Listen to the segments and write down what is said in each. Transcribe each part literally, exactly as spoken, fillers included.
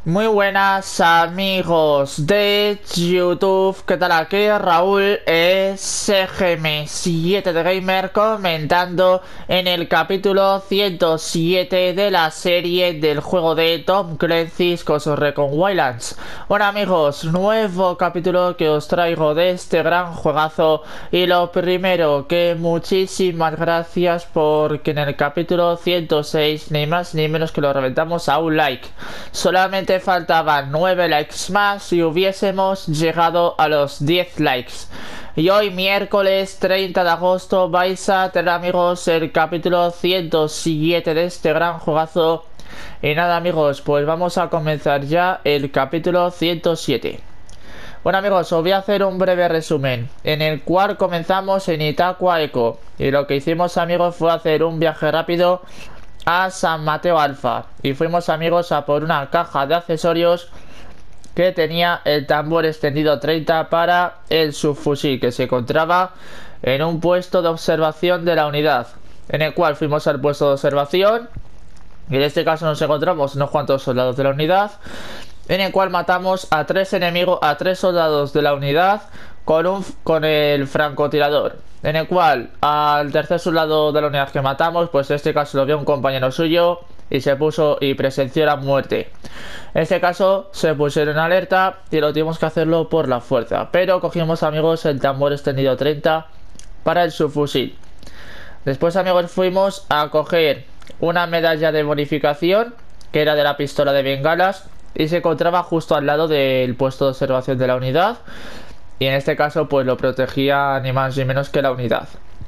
Muy buenas amigos de YouTube, ¿qué tal? Aquí Raúl S G M siete de Gamer comentando en el capítulo ciento siete de la serie del juego de Tom Clancy's Ghost Recon Wildlands. Bueno amigos, nuevo capítulo que os traigo de este gran juegazo. Y lo primero, que muchísimas gracias porque en el capítulo ciento seis ni más ni menos que lo reventamos a un like. Solamente faltaban nueve likes más y hubiésemos llegado a los diez likes. Y hoy miércoles treinta de agosto vais a tener amigos el capítulo ciento siete de este gran juegazo. Y nada amigos, pues vamos a comenzar ya el capítulo ciento siete. Bueno amigos, os voy a hacer un breve resumen, en el cual comenzamos en Itaqua Eco. Y lo que hicimos amigos fue hacer un viaje rápido a San Mateo Alfa. Y fuimos amigos a por una caja de accesorios que tenía el tambor extendido treinta para el subfusil, que se encontraba en un puesto de observación de la unidad. En el cual fuimos al puesto de observación. Y en este caso nos encontramos unos cuantos soldados de la unidad, en el cual matamos a tres enemigos, a tres soldados de la unidad con, un, con el francotirador. En el cual al tercer soldado de la unidad que matamos, pues en este caso lo vio un compañero suyo y se puso y presenció la muerte. En este caso se pusieron en alerta y lo tuvimos que hacerlo por la fuerza. Pero cogimos amigos el tambor extendido treinta para el subfusil. Después amigos fuimos a coger una medalla de bonificación que era de la pistola de bengalas y se encontraba justo al lado del puesto de observación de la unidad, y en este caso pues lo protegía ni más ni menos que la unidad.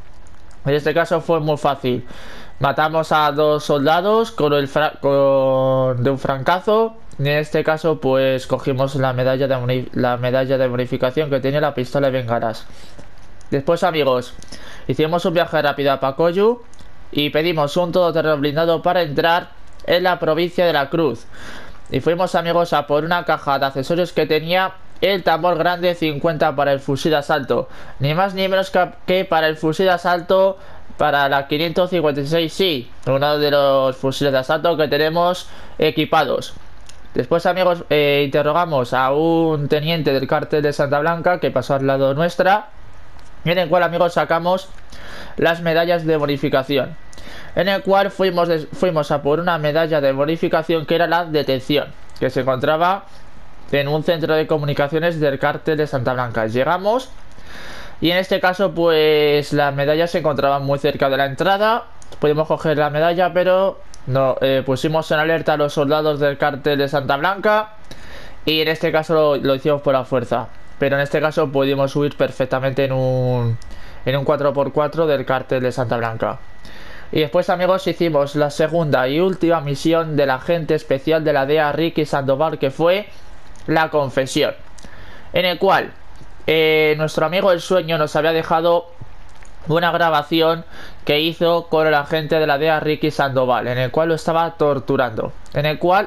En este caso fue muy fácil, matamos a dos soldados con el fra con de un francazo, y en este caso pues cogimos la medalla de la medalla de bonificación que tenía la pistola de bengalas. Después amigos, hicimos un viaje rápido a Pacoyu y pedimos un todoterreno blindado para entrar en la provincia de la Cruz. Y fuimos amigos a por una caja de accesorios que tenía el tambor grande cincuenta para el fusil de asalto. Ni más ni menos que para el fusil de asalto para la quinientos cincuenta y seis, sí, uno de los fusiles de asalto que tenemos equipados. Después amigos eh, interrogamos a un teniente del cártel de Santa Blanca que pasó al lado nuestra, en el cual amigos sacamos las medallas de bonificación, en el cual fuimos, de, fuimos a por una medalla de bonificación que era la detención, que se encontraba en un centro de comunicaciones del cártel de Santa Blanca. Llegamos y en este caso pues las medallas se encontraban muy cerca de la entrada. Pudimos coger la medalla, pero no, eh, pusimos en alerta a los soldados del cártel de Santa Blanca y en este caso lo, lo hicimos por la fuerza. Pero en este caso pudimos subir perfectamente en un, en un cuatro por cuatro del cártel de Santa Blanca. Y después amigos hicimos la segunda y última misión del agente especial de la D E A Ricky Sandoval, que fue la confesión, en el cual eh, nuestro amigo el sueño nos había dejado una grabación que hizo con el agente de la D E A Ricky Sandoval, en el cual lo estaba torturando, en el cual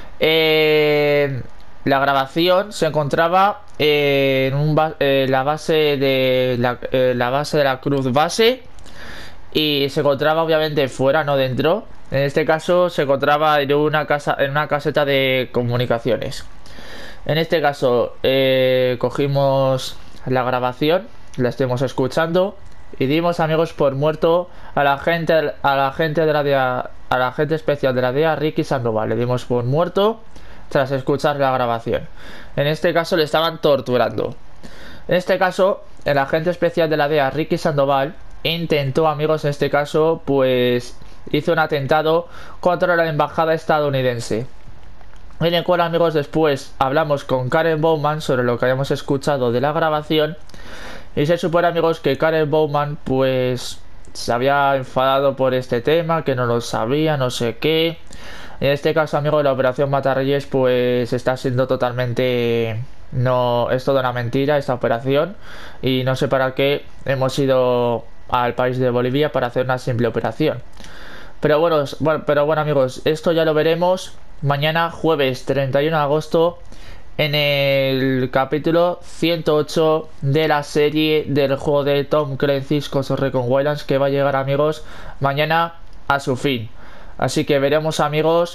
eh, la grabación se encontraba en un eh, la base de la, eh, la base de la Cruz Base, y se encontraba obviamente fuera, no dentro. En este caso se encontraba en una casa, en una caseta de comunicaciones. En este caso eh, cogimos la grabación, la estemos escuchando y dimos amigos por muerto a la gente a la gente de la D E A, a la agente especial de la D E A Ricky Sandoval. Le dimos por muerto tras escuchar la grabación. En este caso le estaban torturando. En este caso el agente especial de la D E A Ricky Sandoval intentó amigos, en este caso pues hizo un atentado contra la embajada estadounidense, en el cual amigos después hablamos con Karen Bowman sobre lo que habíamos escuchado de la grabación. Y se supone amigos que Karen Bowman pues se había enfadado por este tema, que no lo sabía, no sé qué. En este caso amigos la operación Matarreyes pues está siendo totalmente... no, es toda una mentira esta operación, y no sé para qué hemos ido al país de Bolivia para hacer una simple operación. Pero bueno, bueno, pero bueno amigos, esto ya lo veremos mañana jueves treinta y uno de agosto en el capítulo ciento ocho de la serie del juego de Tom Clancy's Ghost Recon Wildlands, que va a llegar amigos mañana a su fin. Así que veremos amigos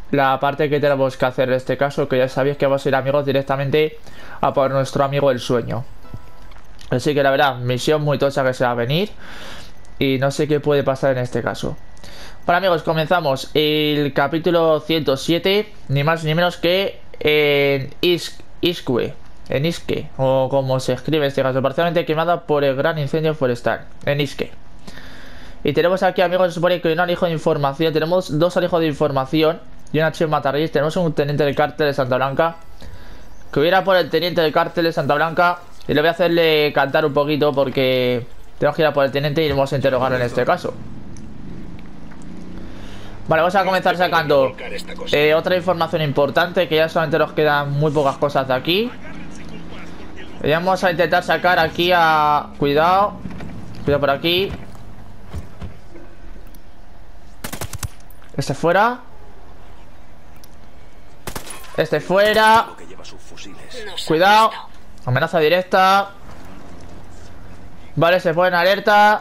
la parte que tenemos que hacer en este caso, que ya sabéis que vamos a ir, amigos, directamente a por nuestro amigo el sueño. Así que la verdad, misión muy tocha que se va a venir y no sé qué puede pasar en este caso. Bueno, amigos, comenzamos el capítulo ciento siete, ni más ni menos que en Is Isque, en Isque, o como se escribe este caso, parcialmente quemada por el gran incendio forestal, en Isque. Y tenemos aquí, amigos, se supone que un alijo de información, tenemos dos alijos de información y una chiva matarrillas. Tenemos un teniente del cártel de Santa Blanca, que hubiera por el teniente del cártel de Santa Blanca, y le voy a hacerle cantar un poquito porque tenemos que ir a por el teniente y vamos a interrogarlo en este caso. Vale, vamos a comenzar sacando eh, otra información importante, que ya solamente nos quedan muy pocas cosas de aquí. Y vamos a intentar sacar aquí a... Cuidado. Cuidado por aquí. Este fuera. Este fuera. Cuidado. Amenaza directa. Vale, se pone en alerta.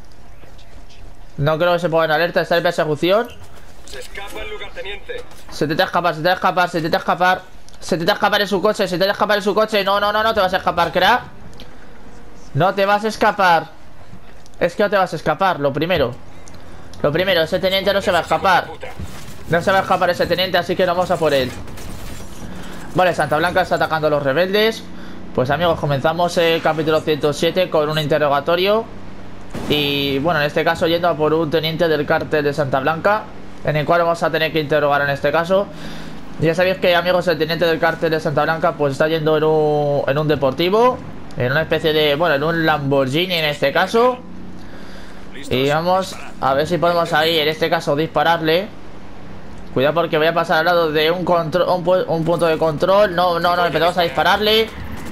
No creo que se ponga en alerta. Está en persecución. Se escapa el lugarteniente. Se te va a escapar, se te va a escapar, se te va a escapar. Se te va a escapar en su coche, se te va a escapar en su coche. No, no, no, no te vas a escapar, crack. No te vas a escapar. Es que no te vas a escapar, lo primero. Lo primero, ese teniente no se va a escapar. No se va a escapar ese teniente, así que no vamos a por él. Vale, Santa Blanca está atacando a los rebeldes. Pues amigos, comenzamos el capítulo ciento siete con un interrogatorio. Y bueno, en este caso yendo a por un teniente del cártel de Santa Blanca, en el cual vamos a tener que interrogar en este caso. Ya sabéis que, amigos, el teniente del cártel de Santa Blanca pues está yendo en un, en un deportivo, en una especie de, bueno, en un Lamborghini en este caso. Y vamos a ver si podemos ahí, en este caso, dispararle. Cuidado porque voy a pasar al lado de un, control, un, pu un punto de control. No, no, no, empezamos a dispararle.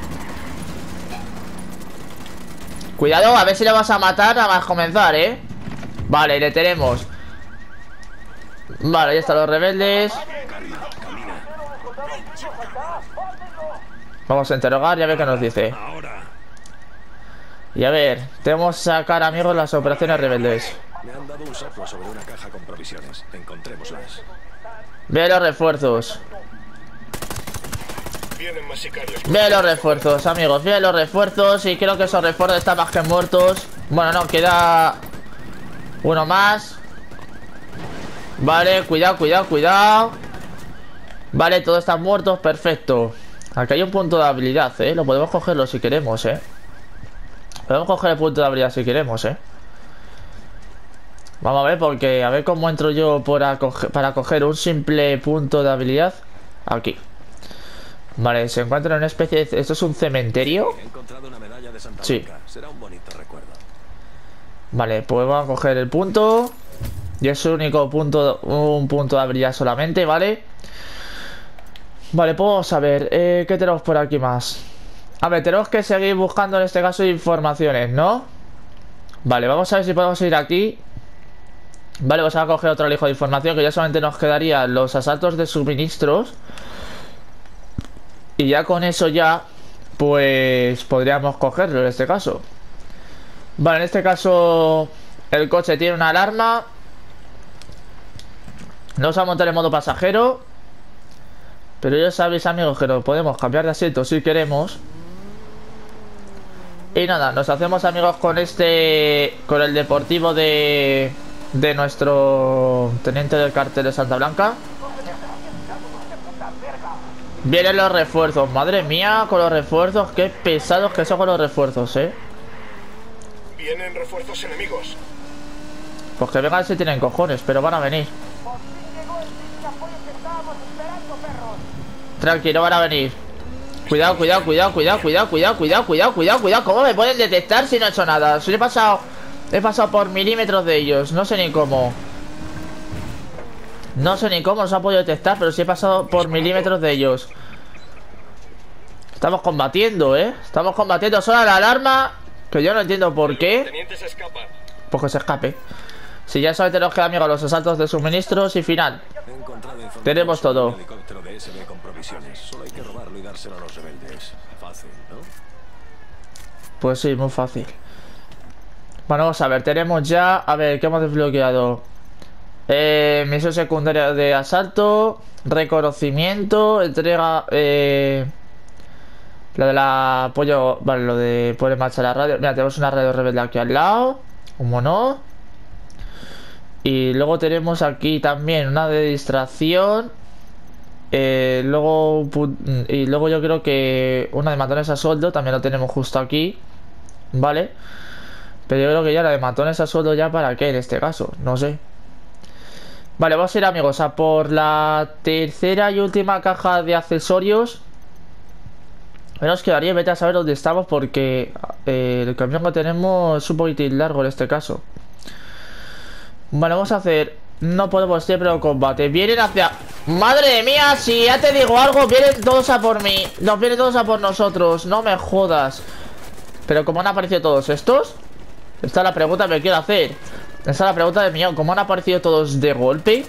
Cuidado, a ver si le vas a matar nada más comenzar, ¿eh? Vale, le tenemos. Vale, ahí están los rebeldes. Vamos a interrogar y a ver qué nos dice. Y a ver, tenemos que sacar, amigos, las operaciones rebeldes. Me han dado un saco sobre una caja con provisiones. Encontrémoslas. Ve los refuerzos. Vienen más sicarios. Ve los refuerzos, amigos, ve los refuerzos. Y creo que esos refuerzos están más que muertos. Bueno, no, queda uno más. Vale, cuidado, cuidado, cuidado. Vale, todos están muertos, perfecto. Aquí hay un punto de habilidad, eh. Lo podemos cogerlo si queremos, eh. Podemos coger el punto de habilidad si queremos, eh. Vamos a ver, porque a ver cómo entro yo para coger, para coger un simple punto de habilidad. Aquí. Vale, se encuentra en una especie de... ¿Esto es un cementerio? He encontrado una medalla de Santa Sí. Blanca. Será un bonito recuerdo. Vale, pues vamos a coger el punto. Y es el único punto, un punto de habilidad solamente, ¿vale? Vale, pues vamos a ver, eh, ¿qué tenemos por aquí más? A ver, tenemos que seguir buscando en este caso informaciones, ¿no? Vale, vamos a ver si podemos ir aquí. Vale, vamos a coger otro alijo de información, que ya solamente nos quedarían los asaltos de suministros. Y ya con eso ya, pues podríamos cogerlo en este caso. Vale, en este caso el coche tiene una alarma. No vamos a montar en modo pasajero, pero ya sabéis, amigos, que nos podemos cambiar de asiento si queremos. Y nada, nos hacemos amigos con este, con el deportivo de, de nuestro teniente del cártel de Santa Blanca. Vienen los refuerzos, madre mía, con los refuerzos. Qué pesados que son con los refuerzos, eh. Vienen refuerzos enemigos. Pues que vengan si tienen cojones, pero van a venir. Tranquilo, van a venir. Cuidado, cuidado, cuidado, cuidado, cuidado, cuidado, cuidado, cuidado, cuidado, cuidado. ¿Cómo me pueden detectar si no he hecho nada? Si he pasado, he pasado por milímetros de ellos. No sé ni cómo. No sé ni cómo se ha podido detectar, pero sí he pasado por milímetros de ellos. Estamos combatiendo, ¿eh? Estamos combatiendo. Suena la alarma, que yo no entiendo por qué. El teniente se escapa. Pues que se escape. Si ya solamente nos queda, amigos, los asaltos de suministros y final. He encontrado información Tenemos sobre todo. un helicóptero de S B con provisiones. Solo hay que robarlo y dárselo a los rebeldes. Fácil, ¿no? Pues sí, muy fácil. Bueno, vamos a ver, tenemos ya... A ver, ¿qué hemos desbloqueado? Eh, misión secundaria de asalto. Reconocimiento. Entrega. Eh, lo de la apoyo. Vale, lo de poner en marcha la radio. Mira, tenemos una radio rebelde aquí al lado. Como no. Y luego tenemos aquí también una de distracción. Eh, luego. Y luego yo creo que una de matones a sueldo. También lo tenemos justo aquí. Vale. Pero yo creo que ya la de matones a sueldo, ¿ya para qué en este caso? No sé. Vale, vamos a ir, amigos, a por la tercera y última caja de accesorios. Nos quedaría, vete a saber dónde estamos, porque eh, el camión que tenemos es un poquitín largo en este caso. Vale, vamos a hacer... No podemos siempre en combate. Vienen hacia... ¡Madre mía! Si ya te digo algo, vienen todos a por mí. Nos vienen todos a por nosotros. No me jodas. Pero ¿cómo han aparecido todos estos? Esta es la pregunta que me quiero hacer. Esta es la pregunta de millón. ¿Cómo han aparecido todos de golpe?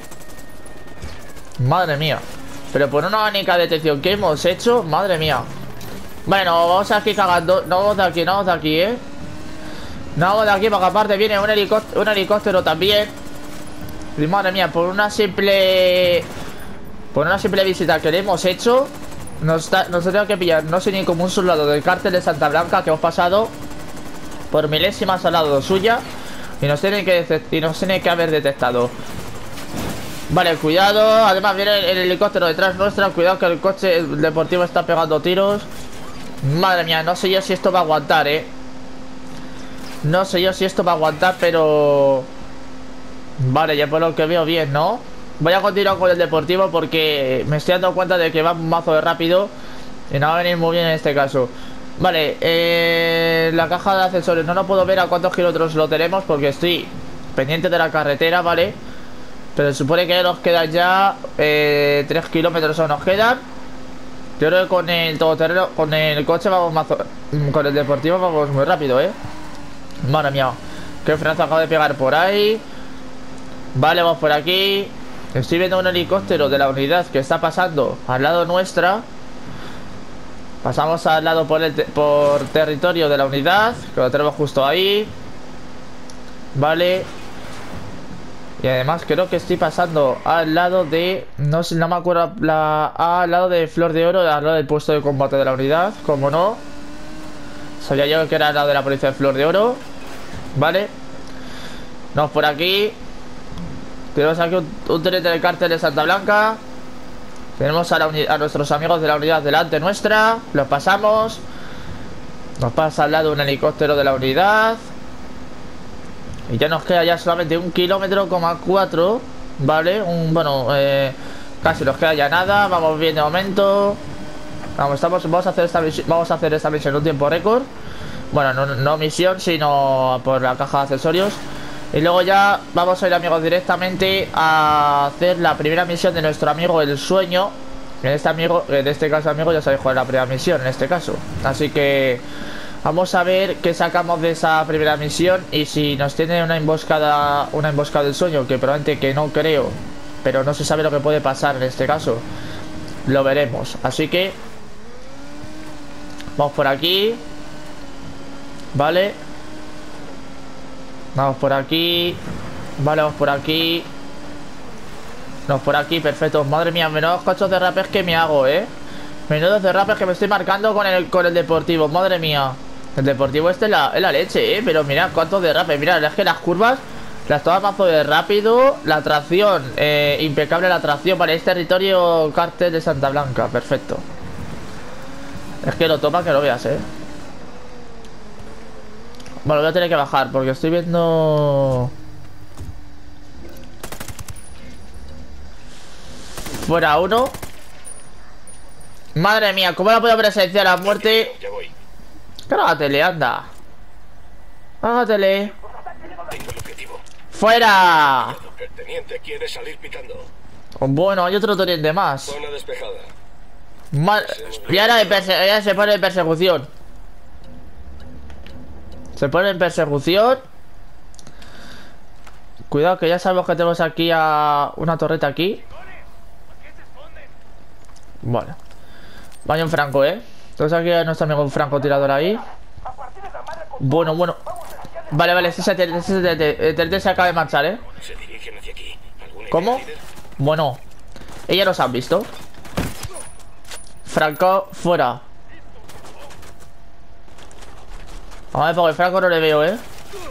Madre mía. Pero por una única detección que hemos hecho, madre mía. Bueno, vamos aquí cagando. No vamos de aquí, no vamos de aquí, eh. No vamos de aquí, porque aparte viene un helicóptero, un helicóptero también. Y madre mía, por una simple... Por una simple visita que le hemos hecho, Nos, da, nos tenemos que pillar, no sé ni como un soldado del cártel de Santa Blanca que hemos pasado por milésimas al lado suya. Y nos tienen que, y nos tiene que haber detectado. Vale, cuidado. Además viene el, el helicóptero detrás nuestra. Cuidado que el coche deportivo está pegando tiros. Madre mía, no sé yo si esto va a aguantar, eh. No sé yo si esto va a aguantar, pero... Vale, ya por lo que veo bien, ¿no? Voy a continuar con el deportivo porque me estoy dando cuenta de que va un mazo de rápido y no va a venir muy bien en este caso. Vale, eh, la caja de accesorios no lo puedo ver a cuántos kilómetros lo tenemos porque estoy pendiente de la carretera, ¿vale? Pero se supone que nos quedan ya eh, tres kilómetros o nos quedan. Yo creo que con el todoterreno, con el coche vamos mazo, con el deportivo vamos muy rápido, ¿eh? Madre mía, qué frenazo acabo de pegar por ahí. Vale, vamos por aquí. Estoy viendo un helicóptero de la unidad que está pasando al lado nuestra. Pasamos al lado por, el te por territorio de la unidad, que lo tenemos justo ahí. Vale. Y además creo que estoy pasando al lado de... No sé, no me acuerdo la, al lado de Flor de Oro, al lado del puesto de combate de la unidad. Como no, sabía yo que era al lado de la policía de Flor de Oro. Vale. Vamos por aquí. Tenemos aquí un, un tren del cártel de Santa Blanca. Tenemos a, la a nuestros amigos de la unidad delante nuestra. Los pasamos. Nos pasa al lado un helicóptero de la unidad. Y ya nos queda ya solamente un kilómetro coma cuatro. Vale, un, bueno, eh, casi nos queda ya nada. Vamos bien de momento. Vamos, estamos, vamos a hacer esta misión. Vamos a hacer esta misión en un tiempo récord. Bueno, no, no misión, sino por la caja de accesorios. Y luego ya vamos a ir, amigos, directamente a hacer la primera misión de nuestro amigo El Sueño. En este amigo, en este caso, amigo, ya sabéis cuál es la primera misión en este caso. Así que vamos a ver qué sacamos de esa primera misión. Y si nos tiene una emboscada, una emboscada del sueño, que probablemente que no creo, pero no se sabe lo que puede pasar en este caso. Lo veremos. Así que vamos por aquí. Vale. Vamos por aquí. Vale, vamos por aquí. Vamos por aquí, perfecto. Madre mía, menudos cochos de rapes que me hago, eh. Menudos de rapes que me estoy marcando con el, con el deportivo. Madre mía. El deportivo este es la, es la leche, eh. Pero mirad cuántos de rapes. Mirad, es que las curvas las tomas mazo de rápido. La tracción, eh, impecable la tracción. Vale, es territorio cártel de Santa Blanca. Perfecto. Es que lo toma que lo veas, eh. Bueno, voy a tener que bajar porque estoy viendo... Fuera uno. Madre mía, ¿cómo la puedo presenciar la muerte? Ya voy. Cárgatele, anda. Cárgatele. Tengo el objetivo. ¡Fuera! El teniente quiere salir picando. Bueno, hay otro teniente más. Zona despejada. Ma y ahora de perse ya se pone en persecución. Se pone en persecución. Cuidado que ya sabemos que tenemos aquí a una torreta aquí. Vale. Vaya un franco, eh. Entonces aquí a nuestro amigo un francotirador ahí. Bueno, bueno. Vale, vale, ese T N T se acaba de marchar, eh. Se dirigen hacia aquí. ¿Cómo? Bueno, ellos los han visto. Franco, fuera. A ver, porque Franco no le veo, ¿eh?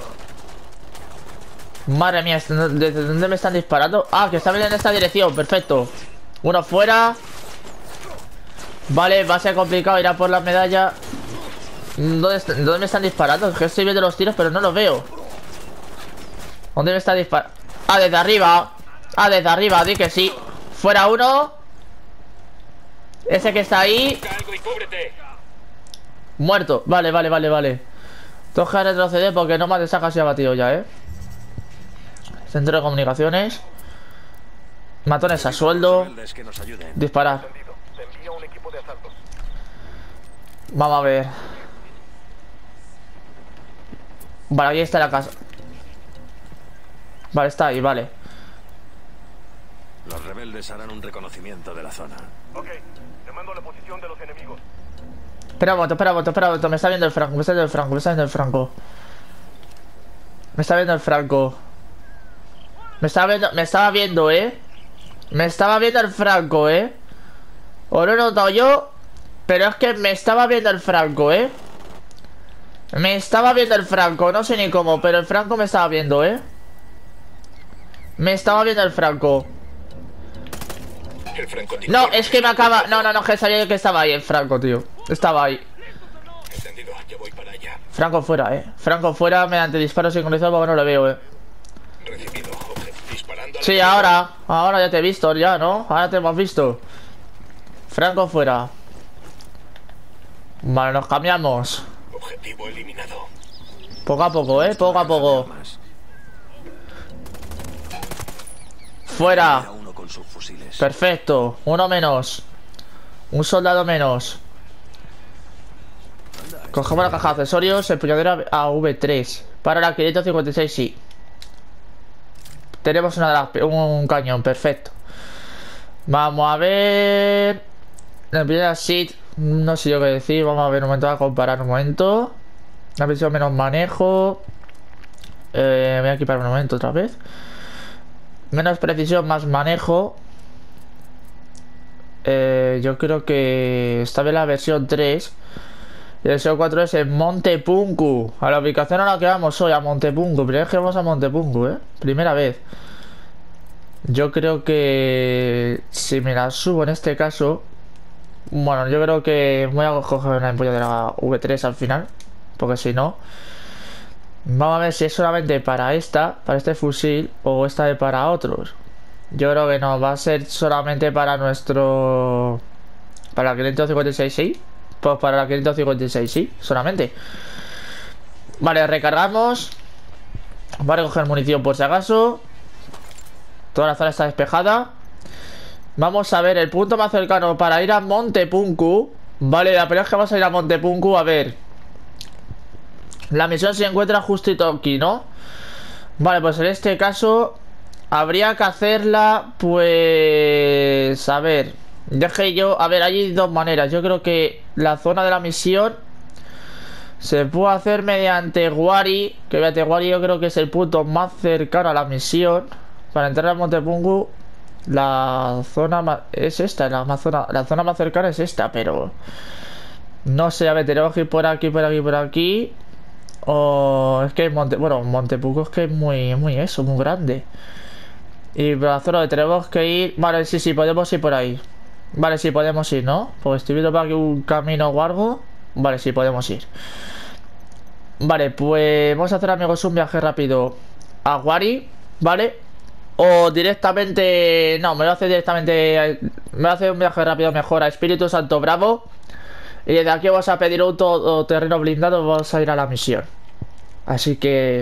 Madre mía, ¿desde dónde me están disparando? Ah, que está en esta dirección, perfecto. Uno fuera. Vale, va a ser complicado ir a por la medalla. ¿Dónde, ¿Dónde me están disparando? Es que estoy viendo los tiros, pero no los veo. ¿Dónde me está disparando? Ah, desde arriba. Ah, desde arriba, di que sí. Fuera uno. Ese que está ahí. Muerto. Vale, vale, vale, vale. Tengo que retroceder porque no más de casi abatido ya, ¿eh? Centro de comunicaciones. Matones a sueldo. Disparar. Vamos a ver. Vale, ahí está la casa. Vale, está ahí, vale. Los rebeldes harán un reconocimiento de la zona. Ok, te mando la posición de los enemigos. Espera un momento, espera un momento, espera un momento. Me está viendo el Franco, me está viendo el Franco, me está viendo el Franco. Me está viendo el Franco. Me estaba viendo, me estaba viendo, eh. Me estaba viendo el Franco, eh. O lo he notado yo, pero es que me estaba viendo el Franco, eh. Me estaba viendo el Franco, no sé ni cómo, pero el Franco me estaba viendo, eh. Me estaba viendo el Franco. El Franco No, es que me acaba... No, no, no, que sabía que estaba ahí el Franco, tío. Estaba ahí. Entendido, yo voy para allá. Franco fuera, eh. Franco fuera mediante disparos sincronizados porque no lo veo, eh. Recibido, disparando. Sí, ahora. Ahora ya te he visto, ya, ¿no? Ahora te hemos visto. Franco fuera. Vale, nos cambiamos. Objetivo eliminado. Poco a poco, eh. Poco a poco. Fuera. Uno con sus fusiles. Perfecto. Uno menos. Un soldado menos. Cogemos la caja de accesorios. Empuñadura A V tres. Para la quinientos cincuenta y seis, sí. Tenemos una de las, un cañón, perfecto. Vamos a ver. La primera sheet. No sé yo qué decir. Vamos a ver un momento, a comparar un momento. La presión menos manejo. Eh, voy a equipar un momento otra vez. Menos precisión, más manejo. Eh, yo creo que esta vez la versión tres. Y la versión cuatro es en Monte Punku. A la ubicación a la que vamos hoy, a Monte Punku. Primera vez que vamos a Monte Punku, eh. Primera vez. Yo creo que si me la subo en este caso. Bueno, yo creo que voy a coger una empuñadura V tres al final. Porque si no. Vamos a ver si es solamente para esta, para este fusil, o esta es para otros. Yo creo que no, va a ser solamente para nuestro... Para la quinientos cincuenta y seis, sí. Pues para la quinientos cincuenta y seis, sí, solamente. Vale, recargamos. Vale, coger munición por si acaso. Toda la zona está despejada. Vamos a ver el punto más cercano para ir a Monte Punku. Vale, la primera vez que vamos a ir a Monte Punku, a ver. La misión se encuentra justito aquí, ¿no? Vale, pues en este caso habría que hacerla, pues... A ver, deje yo... A ver, hay dos maneras. Yo creo que la zona de la misión se puede hacer mediante Wari. Que mediante Wari yo creo que es el punto más cercano a la misión. Para entrar al Monte Punku, la zona más... Es esta, la, más zona... la zona más cercana es esta, pero... No sé, a ver, tenemos que ir por aquí, por aquí, por aquí... O es que Monte, bueno, Monte Punku es que es muy, muy eso, muy grande. Y por la zona donde tenemos que ir. Vale, sí, sí, podemos ir por ahí. Vale, sí, podemos ir, ¿no? Pues estoy viendo por aquí un camino o algo. Vale, sí, podemos ir. Vale, pues vamos a hacer, amigos, un viaje rápido a Wari, ¿vale? O directamente... No, me voy a hacer directamente... Me voy a hacer un viaje rápido mejor a Espíritu Santo Bravo. Y desde aquí vamos a pedir un todoterreno blindado. Vamos a ir a la misión. Así que...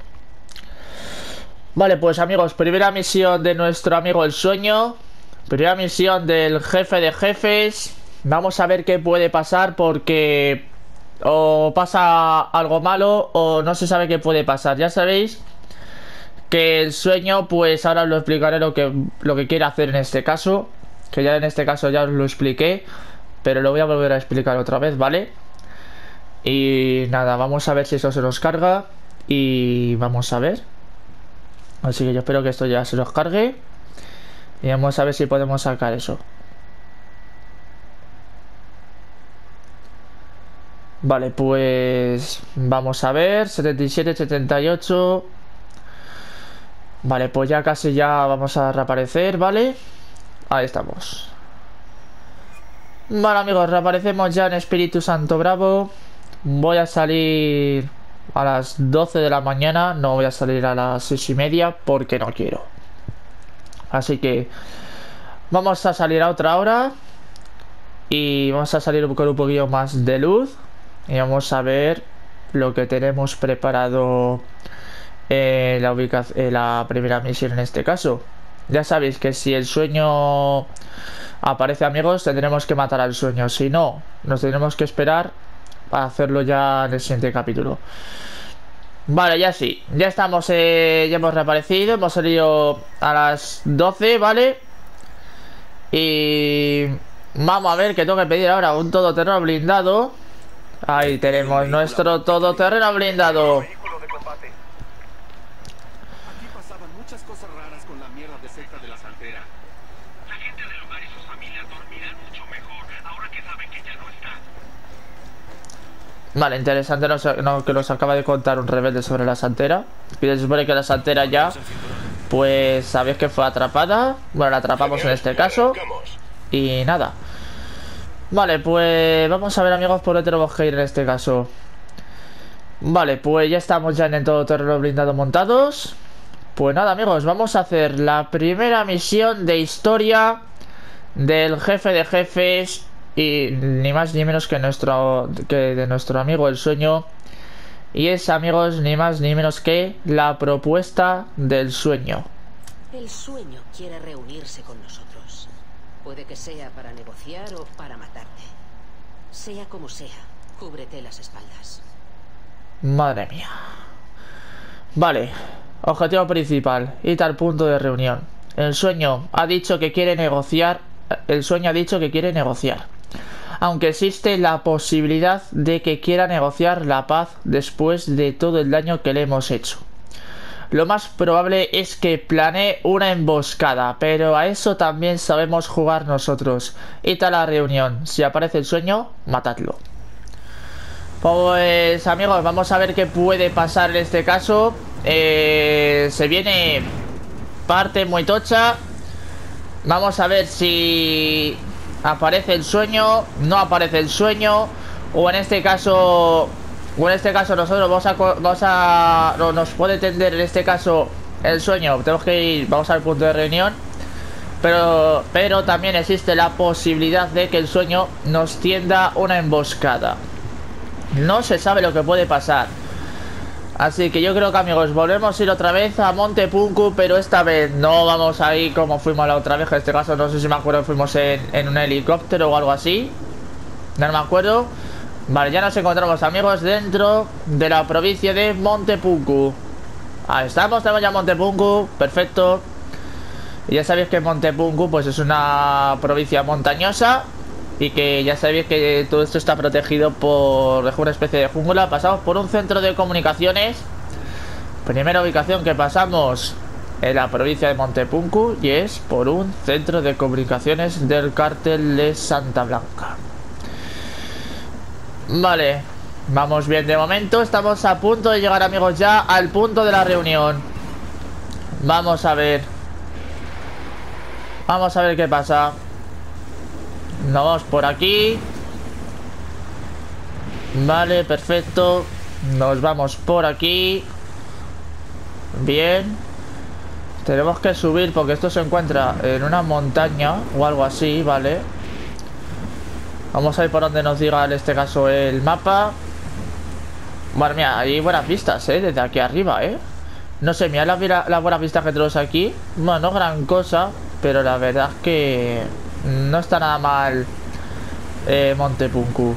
Vale, pues amigos, primera misión de nuestro amigo el sueño. Primera misión del jefe de jefes. Vamos a ver qué puede pasar, porque o pasa algo malo o no se sabe qué puede pasar. Ya sabéis que el sueño, pues ahora os lo explicaré lo que, lo que quiere hacer en este caso. Que ya en este caso ya os lo expliqué, pero lo voy a volver a explicar otra vez, ¿vale? Y nada, vamos a ver si eso se nos carga. Y vamos a ver. Así que yo espero que esto ya se los cargue. Y vamos a ver si podemos sacar eso. Vale, pues vamos a ver. setenta y siete, setenta y ocho. Vale, pues ya casi ya vamos a reaparecer, ¿vale? Ahí estamos. Vale, amigos, reaparecemos ya en Espíritu Santo Bravo. Voy a salir a las doce de la mañana. No voy a salir a las seis y media porque no quiero. Así que vamos a salir a otra hora. Y vamos a salir con un poquillo más de luz. Y vamos a ver lo que tenemos preparado en la, ubicación, en la primera misión en este caso. Ya sabéis que si el sueño aparece, amigos, tendremos que matar al sueño. Si no, nos tendremos que esperar para hacerlo ya en el siguiente capítulo. Vale, ya sí, ya estamos, eh, ya hemos reaparecido. Hemos salido a las doce, ¿vale? Y vamos a ver que tengo que pedir ahora un todoterreno blindado. Ahí tenemos nuestro todoterreno blindado. Aquí pasaban muchas cosas raras con la mierda de secta de la Santera. La gente del lugar y sus familias dormirán mucho mejor ahora que saben que ya no está. Vale, interesante no, no, que nos acaba de contar un rebelde sobre la Santera. Que se supone que la Santera ya, pues sabéis que fue atrapada. Bueno, la atrapamos en este caso. Y nada. Vale, pues vamos a ver, amigos, por dónde tenemos que ir en este caso. Vale, pues ya estamos ya en el todoterreno blindado montados. Pues nada, amigos, vamos a hacer la primera misión de historia del jefe de jefes. Y ni más ni menos que nuestro que de nuestro amigo el sueño. Y es, amigos, ni más ni menos que la propuesta del sueño. El sueño quiere reunirse con nosotros. Puede que sea para negociar o para matarte. Sea como sea, cúbrete las espaldas. Madre mía. Vale, objetivo principal, ir al punto de reunión. El sueño ha dicho que quiere negociar. El sueño ha dicho que quiere negociar. Aunque existe la posibilidad de que quiera negociar la paz después de todo el daño que le hemos hecho. Lo más probable es que planee una emboscada, pero a eso también sabemos jugar nosotros. Id a la reunión. Si aparece el sueño, matadlo. Pues, amigos, vamos a ver qué puede pasar en este caso. Eh, se viene parte muy tocha. Vamos a ver si aparece el sueño, no aparece el sueño, o en este caso, o en este caso nosotros vamos a, vamos a, no, nos puede tender en este caso el sueño. Tenemos que ir, vamos al punto de reunión, pero, pero también existe la posibilidad de que el sueño nos tienda una emboscada. No se sabe lo que puede pasar. Así que yo creo que, amigos, volvemos a ir otra vez a Monte Punku, pero esta vez no vamos a ir como fuimos la otra vez. En este caso no sé si me acuerdo, fuimos en, en un helicóptero o algo así. No me acuerdo. Vale, ya nos encontramos, amigos, dentro de la provincia de Monte Punku. Ahí estamos, tenemos ya Monte Punku, perfecto. Y ya sabéis que Monte Punku pues es una provincia montañosa. Y que ya sabéis que todo esto está protegido por una especie de jungla. Pasamos por un centro de comunicaciones. Primera ubicación que pasamos en la provincia de Monte Punku, y es por un centro de comunicaciones del cártel de Santa Blanca. Vale, vamos bien de momento. Estamos a punto de llegar, amigos, ya al punto de la reunión. Vamos a ver. Vamos a ver qué pasa. Nos vamos por aquí. Vale, perfecto. Nos vamos por aquí. Bien. Tenemos que subir porque esto se encuentra en una montaña o algo así, vale. Vamos a ir por donde nos diga en este caso el mapa. Bueno, mira, hay buenas vistas, eh, desde aquí arriba, eh. No sé, mira la, la buena vista que tenemos aquí. Bueno, no gran cosa, pero la verdad es que no está nada mal eh, Monte Punku.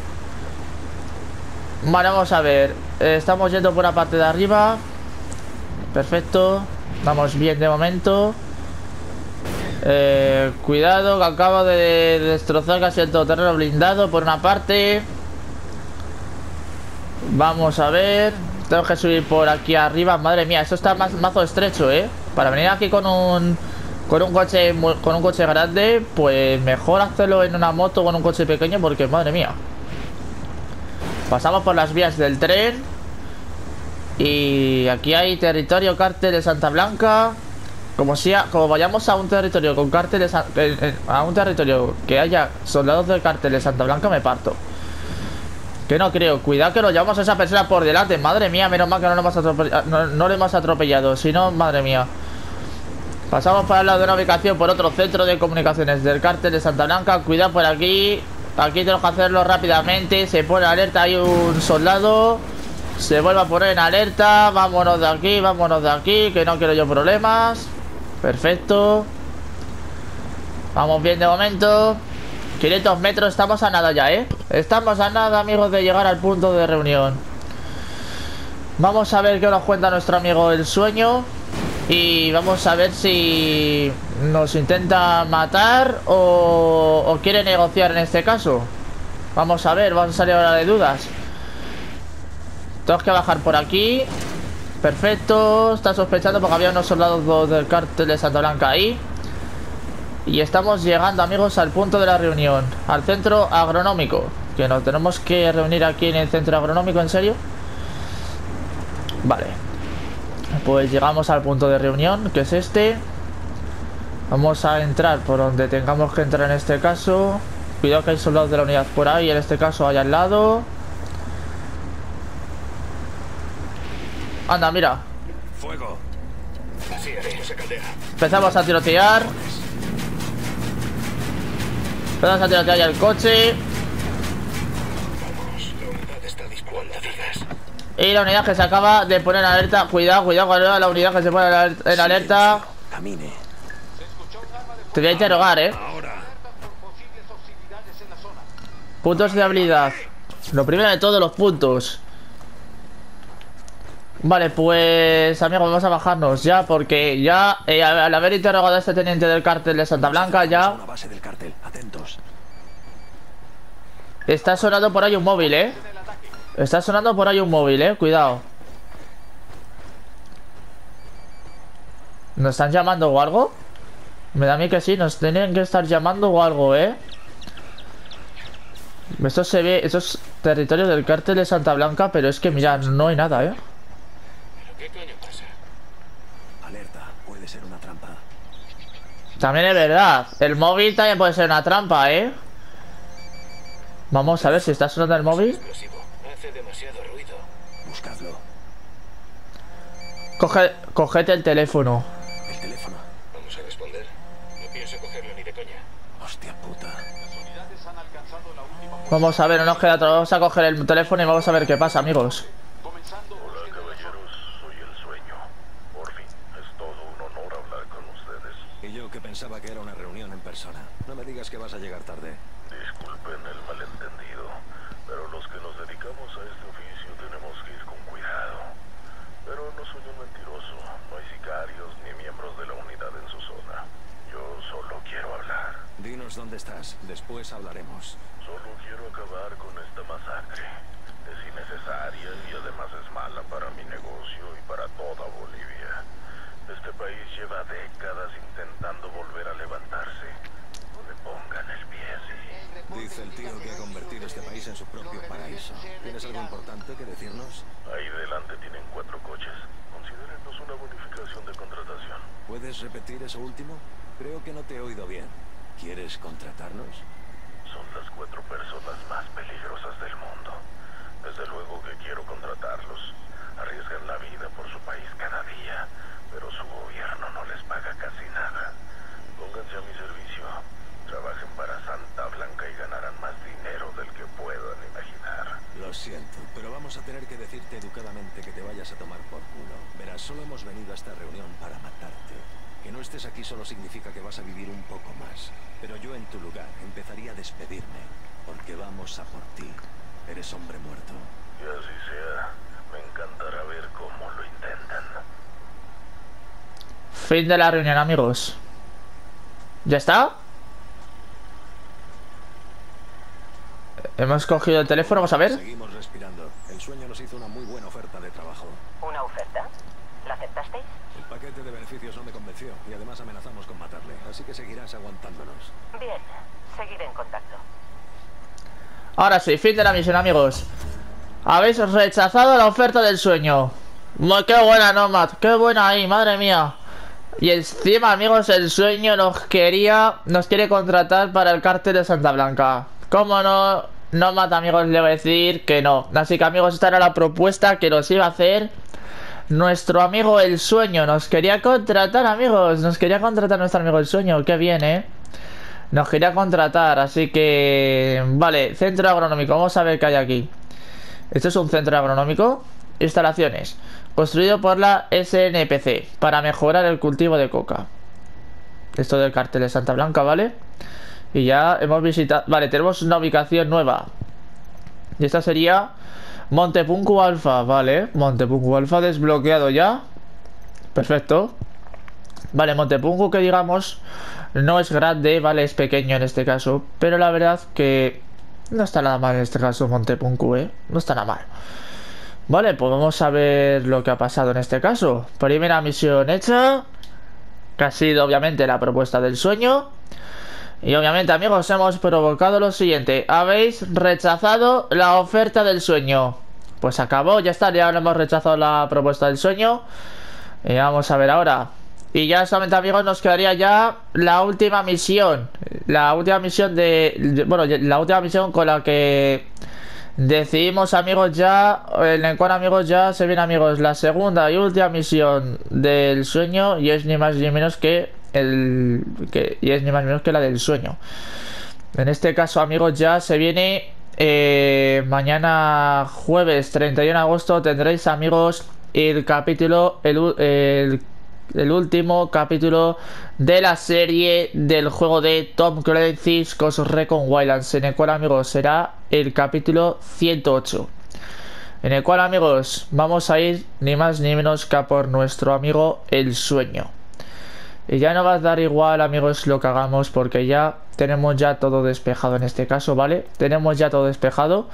Vale, vamos a ver. eh, Estamos yendo por la parte de arriba. Perfecto. Vamos bien de momento. eh, Cuidado, que acabo de destrozar casi el todoterreno blindado por una parte. Vamos a ver. Tengo que subir por aquí arriba. Madre mía, esto está más mazo estrecho, ¿eh? Para venir aquí con un... Con un coche con un coche grande, pues mejor hacerlo en una moto o con un coche pequeño, porque madre mía. Pasamos por las vías del tren. Y aquí hay territorio cártel de Santa Blanca. Como sea, como vayamos a un territorio con cárteles, a, a un territorio que haya soldados del cártel de Santa Blanca, me parto. Que no creo, cuidado que nos llevamos a esa persona por delante. Madre mía, menos mal que no lo hemos atropellado, no, no lo hemos atropellado. Si no, madre mía. Pasamos por al lado de una ubicación por otro centro de comunicaciones del cártel de Santa Blanca. Cuidado por aquí. Aquí tenemos que hacerlo rápidamente. Se pone alerta, hay un soldado. Se vuelve a poner en alerta. Vámonos de aquí, vámonos de aquí, que no quiero yo problemas. Perfecto. Vamos bien de momento. quinientos metros, estamos a nada ya, ¿eh? Estamos a nada, amigos, de llegar al punto de reunión. Vamos a ver qué nos cuenta nuestro amigo el sueño. Y vamos a ver si nos intenta matar o, o quiere negociar en este caso. Vamos a ver, vamos a salir ahora de dudas. Tengo que bajar por aquí. Perfecto, está sospechando porque había unos soldados del cártel de Santa Blanca ahí. Y estamos llegando, amigos, al punto de la reunión, al centro agronómico. Que nos tenemos que reunir aquí en el centro agronómico, ¿en serio? Vale. Pues llegamos al punto de reunión, que es este. Vamos a entrar por donde tengamos que entrar en este caso. Cuidado que hay soldados de la unidad por ahí, en este caso allá al lado. Anda, mira. Fuego. Así es, se caldea. Empezamos a tirotear. Empezamos a tirotear ya el coche. Vamos, la unidad está dispuesta, digas. Y la unidad que se acaba de poner en alerta. Cuidado, cuidado con la unidad que se pone en alerta. Camine. Te voy a interrogar, eh. Ahora. Puntos de habilidad. Lo primero de todos, los puntos. Vale, pues amigos, vamos a bajarnos ya. Porque ya eh, al haber interrogado a este teniente del cártel de Santa Blanca, ya Una base del cártel. Atentos. está sonando por ahí un móvil, eh. Está sonando por ahí un móvil, eh. Cuidado. ¿Nos están llamando o algo? Me da a mí que sí, nos tienen que estar llamando o algo, eh. Esto se ve, estos territorios del cártel de Santa Blanca, pero es que mira, no hay nada, eh. ¿Qué coño pasa? Alerta, puede ser una trampa. También es verdad, el móvil también puede ser una trampa, eh. Vamos a ver si está sonando el móvil. Explosivo. Hace demasiado ruido. Buscadlo. Coge, cogete el teléfono. El teléfono. Vamos a responder. No pienso cogerlo ni de coña. Hostia puta. Vamos a ver, no nos queda otro. Vamos a coger el teléfono y vamos a ver qué pasa, amigos. Hola caballeros, soy el sueño. Por fin, es todo un honor hablar con ustedes. Y yo que pensaba que era una reunión en persona. No me digas que vas a llegar tarde. Disculpen el malentendido, pero los que nos dedicamos a este oficio tenemos que ir con cuidado. Pero no soy un mentiroso, no hay sicarios ni miembros de la unidad en su zona. Yo solo quiero hablar. Dinos dónde estás. Después hablaremos. Solo quiero acabar con esta masacre. Es innecesaria y además es mala para mi negocio y para toda Bolivia. Este país lleva décadas intentando volver a levantarse. No le pongan el pie así. Dice el tío que ha convertido este país en su propio paraíso. ¿Tienes algo importante que decirnos? Ahí delante tienen cuatro coches. Considérenlos una bonificación de contratación. ¿Puedes repetir eso último? Creo que no te he oído bien. ¿Quieres contratarnos? Son las cuatro personas más peligrosas del mundo. Desde luego que quiero contratarlos. Arriesgan la vida por su país cada día, pero su gobierno no les paga casi nada. Pónganse a mi servicio. Trabajen para Santa Blanca y ganarán más dinero del que puedan imaginar. Lo siento, pero vamos a tener que decirte educadamente que te vayas a tomar por culo. Verás, solo hemos venido a esta reunión para matarte. Que no estés aquí solo significa que vas a vivir un poco más. Pero yo en tu lugar empezaría a despedirme, porque vamos a por ti. Eres hombre muerto. Y así sea. Me encantará ver cómo lo intentan. Fin de la reunión, amigos. ¿Ya está? Hemos cogido el teléfono, vamos a ver. Seguimos respirando. El sueño nos hizo una muy buena oferta de trabajo. ¿Una oferta? ¿La aceptasteis? El paquete de beneficios no me convenció y además amenazamos con matarle, así que seguirás aguantándonos. Bien, seguiré en contacto. Ahora sí, fin de la misión, amigos. Habéis rechazado la oferta del sueño. Muy, qué buena, Nomad, qué buena ahí, madre mía. Y encima, amigos, el sueño nos quería, nos quiere contratar para el cártel de Santa Blanca. ¿Cómo no? Nomad, amigos, le voy a decir que no. Así que, amigos, esta era la propuesta que nos iba a hacer nuestro amigo el sueño. Nos quería contratar, amigos. Nos quería contratar nuestro amigo el sueño. Qué bien, ¿eh? Nos quería contratar, así que... Vale, centro agronómico. Vamos a ver qué hay aquí. Esto es un centro agronómico. Instalaciones. Construido por la S N P C para mejorar el cultivo de coca. Esto del cartel de Santa Blanca, ¿vale? Y ya hemos visitado... Vale, tenemos una ubicación nueva. Y esta sería Montepunku Alfa, ¿vale? Montepunku Alfa desbloqueado ya. Perfecto. Vale, Montepunku, que digamos no es grande, ¿vale? Es pequeño en este caso. Pero la verdad que no está nada mal en este caso Montepunku, ¿eh? No está nada mal. Vale, pues vamos a ver lo que ha pasado en este caso. Primera misión hecha, que ha sido obviamente la propuesta del sueño. Y obviamente, amigos, hemos provocado lo siguiente. Habéis rechazado la oferta del sueño. Pues acabó, ya está, ya hemos rechazado la propuesta del sueño. Y vamos a ver ahora. Y ya solamente, amigos, nos quedaría ya la última misión. La última misión de... Bueno, la última misión con la que decidimos, amigos, ya... En el cual, amigos, ya se viene, amigos, la segunda y última misión del sueño. Y es ni más ni menos que... El, que, y es ni más ni menos que la del sueño. En este caso, amigos, ya se viene eh, mañana jueves treinta y uno de agosto. Tendréis, amigos, el capítulo el, el, el último capítulo de la serie del juego de Tom Clancy's Ghost Recon Wildlands, en el cual, amigos, será el capítulo ciento ocho, en el cual, amigos, vamos a ir ni más ni menos que a por nuestro amigo el sueño. Y ya no va a dar igual, amigos, lo que hagamos, porque ya tenemos ya todo despejado en este caso, ¿vale? Tenemos ya todo despejado.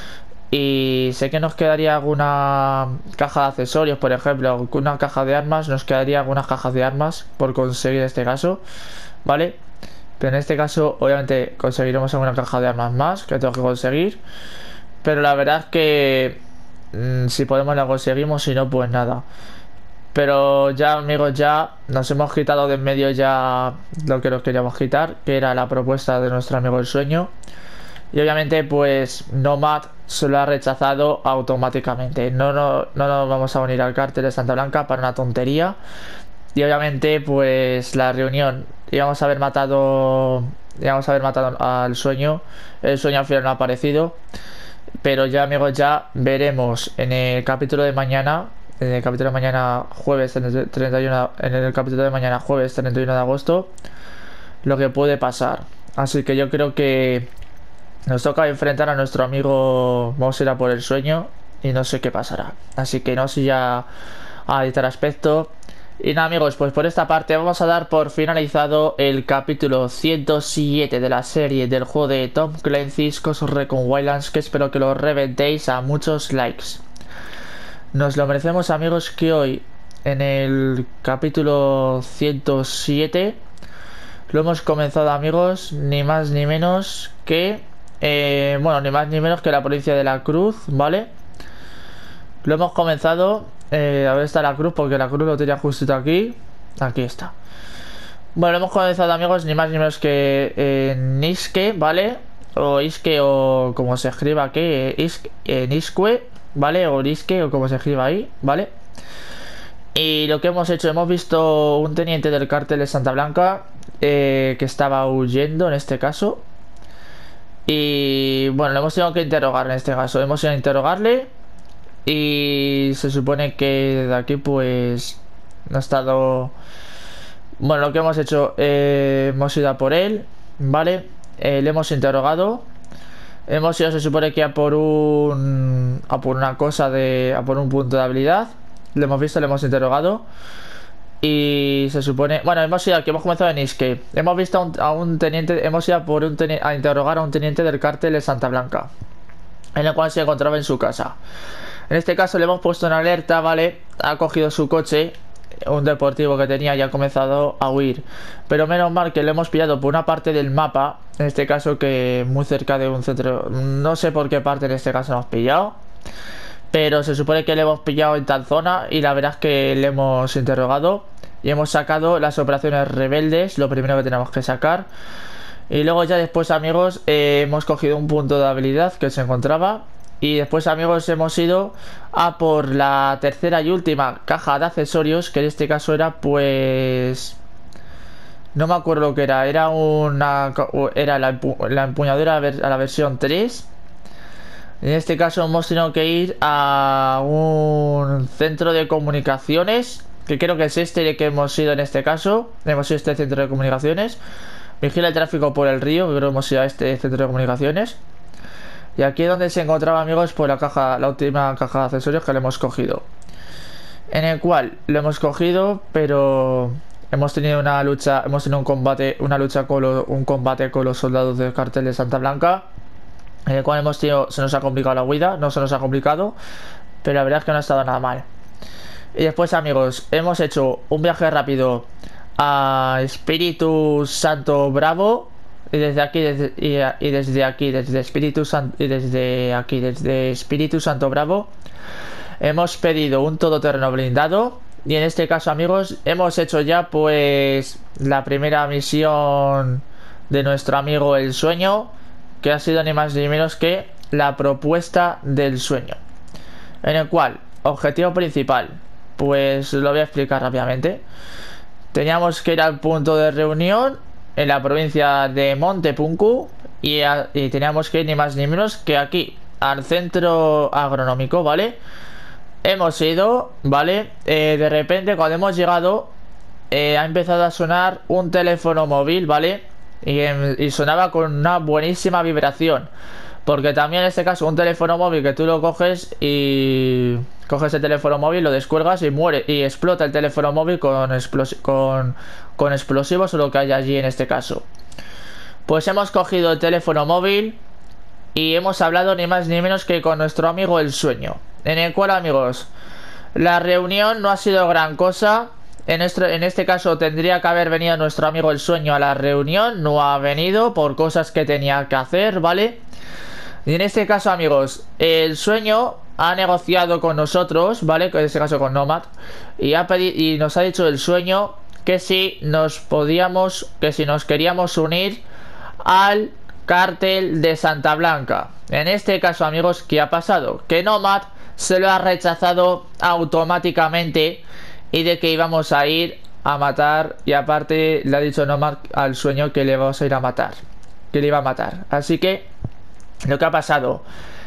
Y sé que nos quedaría alguna caja de accesorios, por ejemplo, una caja de armas. Nos quedaría algunas cajas de armas por conseguir en este caso, ¿vale? Pero en este caso, obviamente, conseguiremos alguna caja de armas más que tengo que conseguir. Pero la verdad es que mmm, si podemos la conseguimos, si no, pues nada. Pero ya, amigos, ya nos hemos quitado de en medio ya lo que nos queríamos quitar, que era la propuesta de nuestro amigo el sueño. Y obviamente, pues Nomad se lo ha rechazado automáticamente. No, no, no nos vamos a unir al cártel de Santa Blanca para una tontería. Y obviamente, pues la reunión, íbamos a haber matado íbamos a haber matado al sueño. El sueño al final no ha aparecido. Pero ya, amigos, ya veremos en el capítulo de mañana. En el capítulo de mañana jueves treinta y uno, en el capítulo de mañana jueves treinta y uno de agosto, lo que puede pasar. Así que yo creo que nos toca enfrentar a nuestro amigo. Vamos a ir a por el sueño y no sé qué pasará. Así que no sé ya a editar aspecto. Y nada, amigos, pues por esta parte vamos a dar por finalizado el capítulo ciento siete de la serie del juego de Tom Clancy's Ghost Recon Wildlands, que espero que lo reventéis a muchos likes. Nos lo merecemos, amigos, que hoy en el capítulo ciento siete lo hemos comenzado, amigos, ni más ni menos que eh, bueno, ni más ni menos que la provincia de la Cruz, ¿vale? Lo hemos comenzado, eh, a ver, está la cruz, porque la cruz lo tenía justito aquí. Aquí está. Bueno, lo hemos comenzado, amigos, ni más ni menos que eh, Nisque, ¿vale? O Isque, o como se escriba aquí, eh, Isque, eh, Nisque, ¿vale? O Nisque, o como se escriba ahí, ¿vale? Y lo que hemos hecho, hemos visto un teniente del cártel de Santa Blanca eh, que estaba huyendo en este caso. Y bueno, lo hemos tenido que interrogar en este caso. Hemos ido a interrogarle. Y se supone que de aquí pues no ha estado... Bueno, lo que hemos hecho, eh, hemos ido a por él, ¿vale? Eh, le hemos interrogado. Hemos ido, se supone que a por un... A por una cosa de... A por un punto de habilidad. Lo hemos visto, le hemos interrogado. Y se supone... Bueno, hemos ido aquí, hemos comenzado en Isque. Hemos visto a un, a un teniente... Hemos ido por un teni- a interrogar a un teniente del cártel de Santa Blanca, en el cual se encontraba en su casa. En este caso le hemos puesto una alerta, ¿vale? Ha cogido su coche, un deportivo que tenía, y ha comenzado a huir. Pero menos mal que lo hemos pillado por una parte del mapa. En este caso que muy cerca de un centro... No sé por qué parte en este caso hemos pillado, pero se supone que le hemos pillado en tal zona. Y la verdad es que le hemos interrogado y hemos sacado las operaciones rebeldes, lo primero que tenemos que sacar. Y luego ya después, amigos, eh, hemos cogido un punto de habilidad que se encontraba. Y después, amigos, hemos ido a por la tercera y última caja de accesorios, que en este caso era, pues... No me acuerdo lo que era. Era una... Era la, empu la empuñadura a la versión tres. En este caso hemos tenido que ir a un centro de comunicaciones, que creo que es este que hemos ido en este caso. Hemos ido a este centro de comunicaciones. Vigila el tráfico por el río, creo que hemos ido a este centro de comunicaciones. Y aquí es donde se encontraba, amigos, por la caja, la última caja de accesorios que le hemos cogido. En el cual lo hemos cogido, pero hemos tenido una lucha, hemos tenido un combate, una lucha con lo, un combate con los soldados del cartel de Santa Blanca, en el cual hemos tenido, se nos ha complicado la huida, no se nos ha complicado, pero la verdad es que no ha estado nada mal. Y después, amigos, hemos hecho un viaje rápido a Espíritu Santo Bravo. Y desde aquí, desde, y, y desde aquí, desde Espíritu Santo, y desde aquí, desde Espíritu Santo Bravo, hemos pedido un todoterreno blindado. Y en este caso, amigos, hemos hecho ya, pues, la primera misión de nuestro amigo El Sueño, que ha sido ni más ni menos que la propuesta del sueño. En el cual, objetivo principal, pues lo voy a explicar rápidamente. Teníamos que ir al punto de reunión en la provincia de Montepunku, y, a, y teníamos que ir ni más ni menos que aquí, al centro agronómico, ¿vale? Hemos ido, ¿vale? Eh, de repente, cuando hemos llegado, eh, ha empezado a sonar un teléfono móvil, ¿vale? Y, y sonaba con una buenísima vibración. Porque también en este caso un teléfono móvil que tú lo coges y... Coges el teléfono móvil, lo descuelgas y muere. Y explota el teléfono móvil con, explos con, con explosivos o lo que hay allí en este caso. Pues hemos cogido el teléfono móvil y hemos hablado ni más ni menos que con nuestro amigo El Sueño. En el cual, amigos, la reunión no ha sido gran cosa. En este, en este caso tendría que haber venido nuestro amigo El Sueño a la reunión. No ha venido por cosas que tenía que hacer, ¿vale? Y en este caso, amigos, El Sueño ha negociado con nosotros, ¿vale? En este caso con Nomad. Y, ha pedido, y nos ha dicho El Sueño que si nos podíamos, que si nos queríamos unir al cártel de Santa Blanca. En este caso, amigos, ¿qué ha pasado? Que Nomad se lo ha rechazado automáticamente y de que íbamos a ir a matar. Y aparte le ha dicho Nomad al Sueño que le vamos a ir a matar, que le iba a matar. Así que lo que ha pasado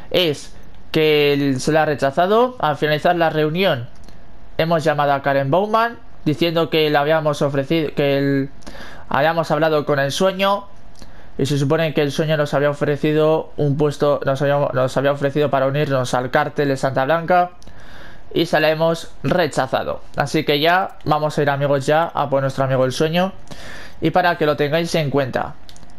es que él se le ha rechazado. Al finalizar la reunión hemos llamado a Karen Bowman diciendo que le habíamos ofrecido, que él, habíamos hablado con El Sueño, y se supone que El Sueño nos había ofrecido un puesto, nos había, nos había ofrecido para unirnos al cártel de Santa Blanca, y se la hemos rechazado. Así que ya vamos a ir, amigos, ya a por nuestro amigo El Sueño. Y para que lo tengáis en cuenta,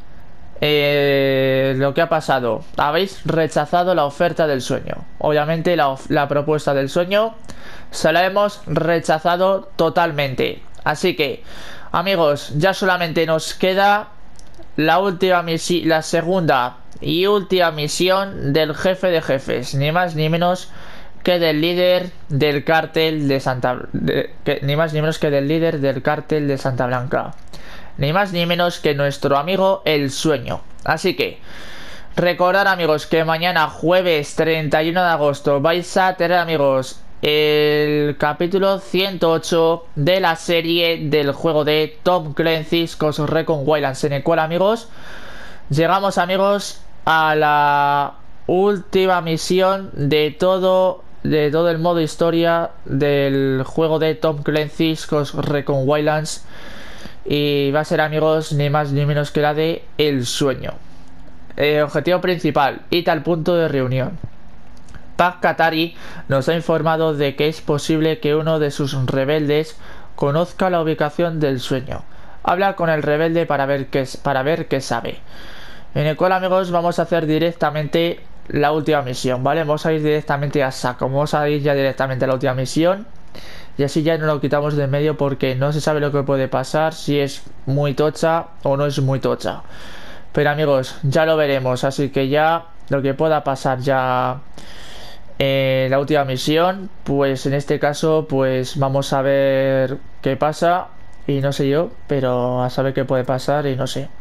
Eh, lo que ha pasado, habéis rechazado la oferta del Sueño. Obviamente la, la propuesta del Sueño se la hemos rechazado totalmente. Así que, amigos, ya solamente nos queda la última misión, la segunda y última misión del jefe de jefes, ni más ni menos que del líder del cártel de Santa de, que, ni más ni menos que del líder del cártel de Santa Blanca, ni más ni menos que nuestro amigo El Sueño. Así que recordad, amigos, que mañana jueves treinta y uno de agosto vais a tener, amigos, el capítulo ciento ocho de la serie del juego de Tom Clancy's Ghost Recon Wildlands, en el cual, amigos, llegamos, amigos, a la última misión de todo de todo el modo historia del juego de Tom Clancy's Ghost Recon Wildlands. Y va a ser, amigos, ni más ni menos que la de El Sueño. eh, Objetivo principal, ir al punto de reunión. Pac Katari nos ha informado de que es posible que uno de sus rebeldes conozca la ubicación del sueño. Habla con el rebelde para ver qué, para ver qué sabe. En el cual, amigos, vamos a hacer directamente la última misión, ¿vale? Vamos a ir directamente a saco. Vamos a ir ya directamente a la última misión. Y así ya no lo quitamos de en medio porque no se sabe lo que puede pasar, si es muy tocha o no es muy tocha. Pero, amigos, ya lo veremos. Así que ya lo que pueda pasar ya en la última misión, pues en este caso, pues vamos a ver qué pasa. Y no sé yo, pero a saber qué puede pasar y no sé.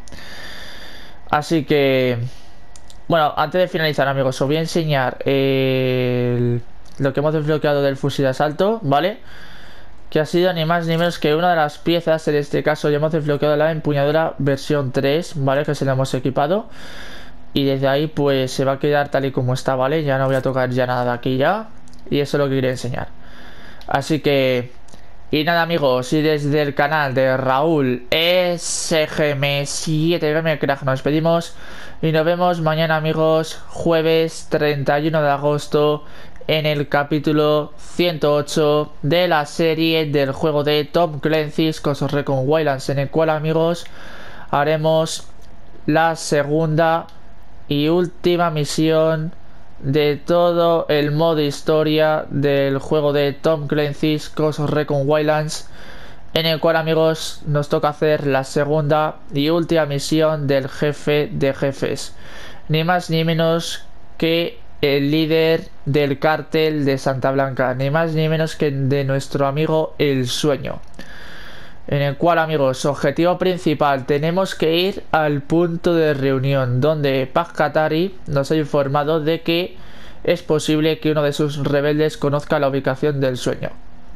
Así que, bueno, antes de finalizar, amigos, os voy a enseñar el, lo que hemos desbloqueado del fusil de asalto, ¿vale? Que ha sido ni más ni menos que una de las piezas. En este caso ya hemos desbloqueado la empuñadura versión tres, ¿vale? Que se la hemos equipado. Y desde ahí pues se va a quedar tal y como está, ¿vale? Ya no voy a tocar ya nada de aquí ya. Y eso es lo que quería enseñar. Así que... Y nada, amigos, y desde el canal de Raúl S G M siete Gamer Crack nos despedimos. Y nos vemos mañana, amigos, jueves treinta y uno de agosto, en el capítulo ciento ocho de la serie del juego de Tom Clancy's Ghost Recon Wildlands, en el cual, amigos, haremos la segunda y última misión de todo el modo historia del juego de Tom Clancy's Ghost Recon Wildlands, en el cual, amigos, nos toca hacer la segunda y última misión del jefe de jefes, ni más ni menos que el líder del cártel de Santa Blanca, ni más ni menos que de nuestro amigo El Sueño. En el cual, amigos, objetivo principal, tenemos que ir al punto de reunión, donde Paz Katari nos ha informado de que es posible que uno de sus rebeldes conozca la ubicación del sueño.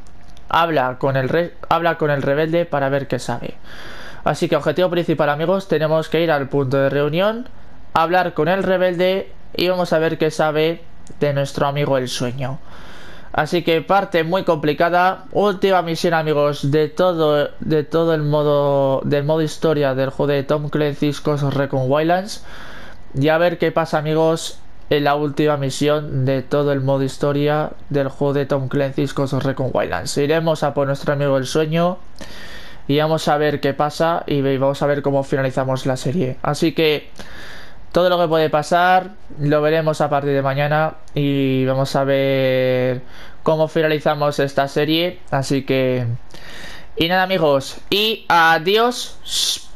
Habla con el, re habla con el rebelde para ver qué sabe. Así que objetivo principal, amigos, tenemos que ir al punto de reunión, hablar con el rebelde y vamos a ver qué sabe de nuestro amigo El Sueño. Así que parte muy complicada. Última misión, amigos, de todo de todo el modo del modo historia del juego de Tom Clancy's Ghost Recon Wildlands. Y a ver qué pasa, amigos, en la última misión de todo el modo historia del juego de Tom Clancy's Ghost Recon Wildlands. Iremos a por nuestro amigo El Sueño y vamos a ver qué pasa y vamos a ver cómo finalizamos la serie. Así que todo lo que puede pasar lo veremos a partir de mañana y vamos a ver cómo finalizamos esta serie. Así que... Y nada, amigos, y adiós.